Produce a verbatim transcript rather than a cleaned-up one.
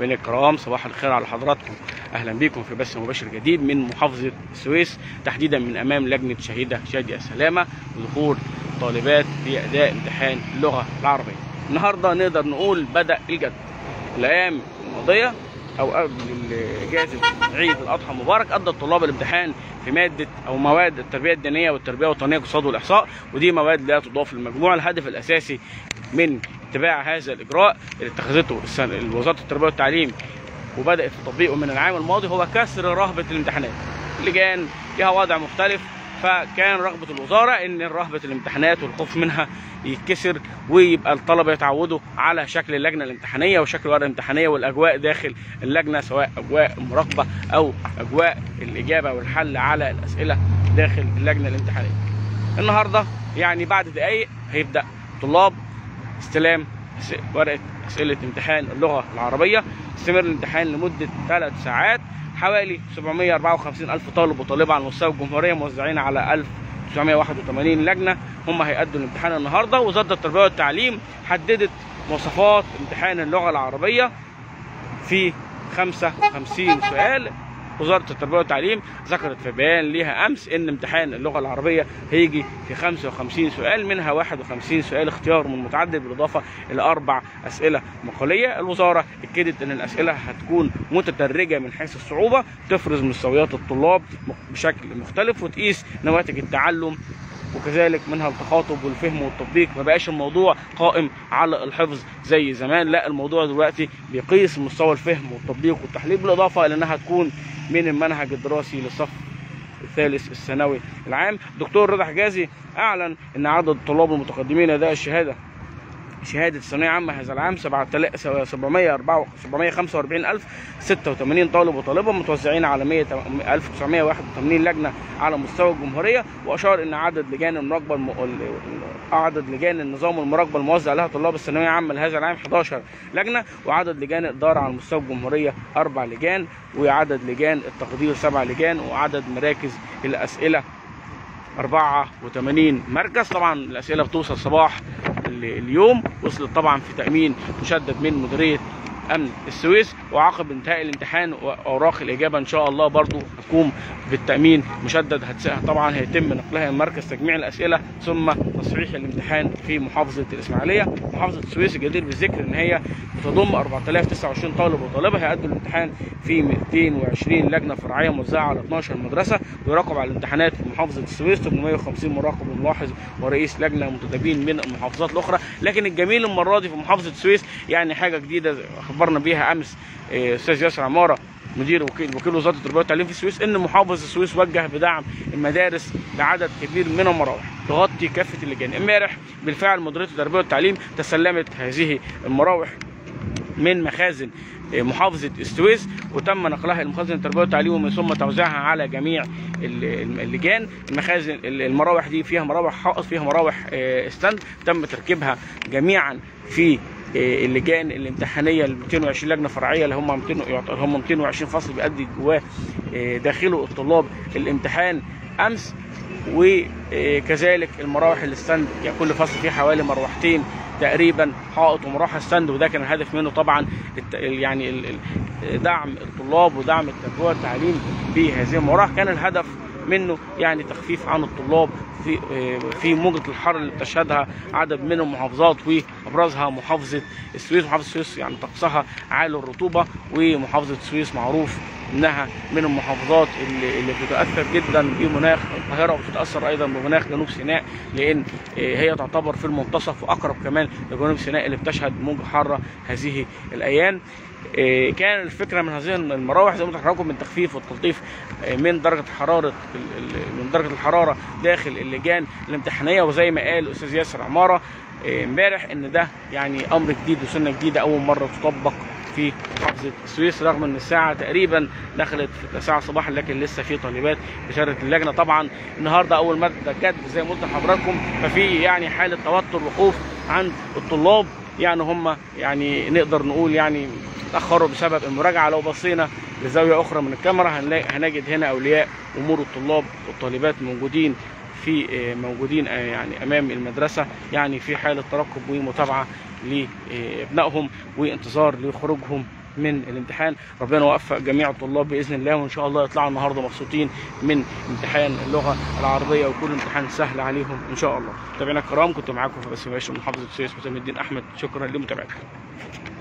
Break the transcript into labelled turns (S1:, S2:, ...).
S1: متابعينا الكرام، صباح الخير على حضراتكم. اهلا بكم في بث مباشر جديد من محافظه السويس، تحديدا من امام لجنه شهيده شاديه السلامه وظهور طالبات في اداء امتحان اللغه العربيه. النهارده نقدر نقول بدا الجد. الايام الماضيه او قبل اجازه عيد الاضحى المبارك ادى الطلاب الامتحان في ماده او مواد التربيه الدينيه والتربيه الوطنيه والاقتصاد والاحصاء، ودي مواد لا تضاف للمجموع. الهدف الاساسي من اتباع هذا الاجراء اللي اتخذته وزاره التربيه والتعليم وبدات تطبيقه من العام الماضي هو كسر رهبه الامتحانات. اللجان لها وضع مختلف، فكان رغبه الوزاره ان رهبه الامتحانات والخوف منها يتكسر، ويبقى الطلبه يتعودوا على شكل اللجنه الامتحانيه وشكل الورقه الامتحانيه والاجواء داخل اللجنه، سواء اجواء المراقبه او اجواء الاجابه والحل على الاسئله داخل اللجنه الامتحانيه. النهارده يعني بعد دقائق هيبدا طلاب استلام ورقه اسئله امتحان اللغه العربيه. استمر الامتحان لمده ثلاث ساعات. حوالي سبعمائة وأربعة وخمسين ألف طالب وطالبه على مستوى الجمهوريه موزعين على ألف وتسعمائة وواحد وثمانين لجنه هم هيأدوا الامتحان النهارده. وزاره التربيه والتعليم حددت مواصفات امتحان اللغه العربيه في خمسة وخمسين سؤال. وزاره التربيه والتعليم ذكرت في بيان ليها امس ان امتحان اللغه العربيه هيجي في خمسة وخمسين سؤال، منها واحد وخمسين سؤال اختيار من متعدد بالاضافه الى اربع اسئله مقاليه. الوزاره اكدت ان الاسئله هتكون متدرجه من حيث الصعوبه، تفرز مستويات الطلاب بشكل مختلف وتقيس نواتج التعلم، وكذلك منها التخاطب والفهم والتطبيق. ما بقاش الموضوع قائم على الحفظ زي زمان، لا الموضوع دلوقتي بيقيس مستوى الفهم والتطبيق والتحليل، بالاضافه الى انها تكون من المنهج الدراسي للصف الثالث الثانوي العام. دكتور رضا حجازي اعلن ان عدد الطلاب المتقدمين اداء الشهاده شهاده الثانويه عامه هذا العام سبعمائة وخمسة وأربعين ألف وستة وثمانين طالب وطالبه متوزعين على ألف وتسعمائة وواحد وثمانين لجنه على مستوى الجمهوريه. واشار ان عدد لجان المراقبه الم... عدد لجان النظام والمراقبه الموزع لها طلاب الثانويه العامه لهذا العام إحدى عشرة لجنه، وعدد لجان الاداره على مستوى الجمهوريه اربع لجان، وعدد لجان التقدير سبع لجان، وعدد مراكز الاسئله أربعة وثمانين مركز. طبعا الاسئله بتوصل صباح اليوم، وصلت طبعا في تامين مشدد من مديريه امن السويس. وعقب انتهاء الامتحان واوراق الاجابه ان شاء الله برضو هتقوم بالتامين مشدد، طبعا هيتم نقلها من مركز تجميع الاسئله ثم تصحيح الامتحان في محافظه الاسماعيليه. محافظه السويس الجدير بالذكر ان هي بتضم أربعة آلاف وتسعة وعشرين طالب وطالبه هيأدوا الامتحان في مئتين وعشرين لجنه فرعيه موزعه على اثنتي عشرة مدرسه. ويراقب على الامتحانات في محافظه السويس ثمانمائة وخمسين مراقب وملاحظ ورئيس لجنه منتدبين من المحافظات الاخرى. لكن الجميل المره دي في محافظه السويس يعني حاجه جديده اخبرنا بيها امس استاذ ياسر عماره مدير وكيل وكيل وزاره التربيه والتعليم في السويس، ان محافظ السويس وجه بدعم المدارس بعدد كبير من المراوح تغطي كافه اللجان. امبارح بالفعل مديريه التربيه والتعليم تسلمت هذه المراوح من مخازن محافظه السويس، وتم نقلها لمخازن التربيه والتعليم ومن ثم توزيعها على جميع اللجان. المخازن المراوح دي فيها مراوح حائط، فيها مراوح ستاند تم تركيبها جميعا في اللجان الامتحانيه ال مئتين وعشرين لجنه فرعيه اللي هم هم مئتين وعشرين فصل بيأدي جواه داخله الطلاب الامتحان امس. وكذلك المراوح الستاند يعني كل فصل فيه حوالي مروحتين تقريبا حائط ومروحه ستاند، وده كان الهدف منه طبعا يعني دعم الطلاب ودعم التربيه والتعليم بهذه المراوح. كان الهدف منه يعني تخفيف عن الطلاب في في موجه الحر اللي بتشهدها عدد من المحافظات، وابرزها محافظه السويس. محافظه السويس يعني طقسها عالي الرطوبه، ومحافظه السويس معروف انها من المحافظات اللي, اللي بتتاثر جدا بمناخ القاهره، وبتتاثر ايضا بمناخ جنوب سيناء، لان هي تعتبر في المنتصف واقرب كمان لجنوب سيناء اللي بتشهد موجه حاره هذه الايام. كان الفكره من هذه المراوح زي ما قلت لحضراتكم من تخفيف والتلطيف من درجه حراره من درجه الحراره داخل اللجان الامتحانيه. وزي ما قال الاستاذ ياسر عماره امبارح ان ده يعني امر جديد وسنه جديده اول مره تطبق في محافظه السويس، رغم ان الساعه تقريبا دخلت في التاسعه صباحا لكن لسه في طالبات بشهاده اللجنه. طبعا النهارده اول ماده جد زي ما قلت لحضراتكم، ففي يعني حاله توتر وخوف عند الطلاب، يعني هم يعني نقدر نقول يعني تاخروا بسبب المراجعه. لو بصينا لزاويه اخرى من الكاميرا هنجد هنا اولياء امور الطلاب والطالبات موجودين في موجودين يعني امام المدرسه، يعني في حاله ترقب ومتابعه لابنائهم وانتظار لخروجهم من الامتحان. ربنا يوفق جميع الطلاب باذن الله، وان شاء الله يطلعوا النهارده مبسوطين من امتحان اللغه العربيه ويكون امتحان سهل عليهم ان شاء الله. متابعينا الكرام، كنت معاكم في بث مباشر من محافظه السويس حسام الدين احمد، شكرا لمتابعتكم.